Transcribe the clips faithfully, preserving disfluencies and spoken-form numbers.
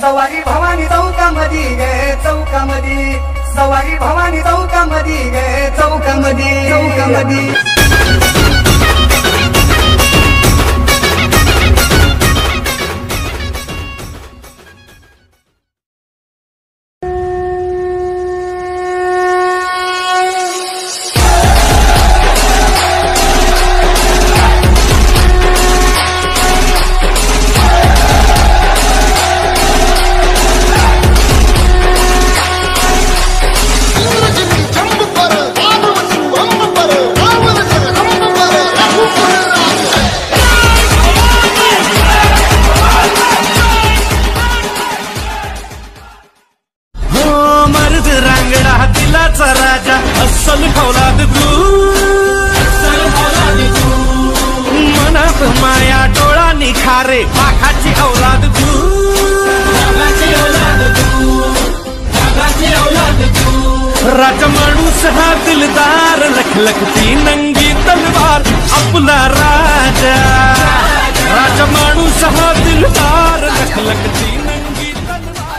सवारी भवानी चौकामधी गे चौकामधी सवारी भवानी चौकामधी गे चौकामधी चौकामधी राजा अस्सल औलाद तू मनात माया डोळा निखारे पाखाची औलाद तू राजा माणूस हा दिलदार लखलखती नंगी तलवार आपला राजा राजा माणूस हा दिलदार लखलखती नंगी तलवार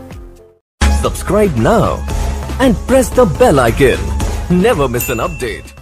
Subscribe now and press the bell icon. Never miss an update.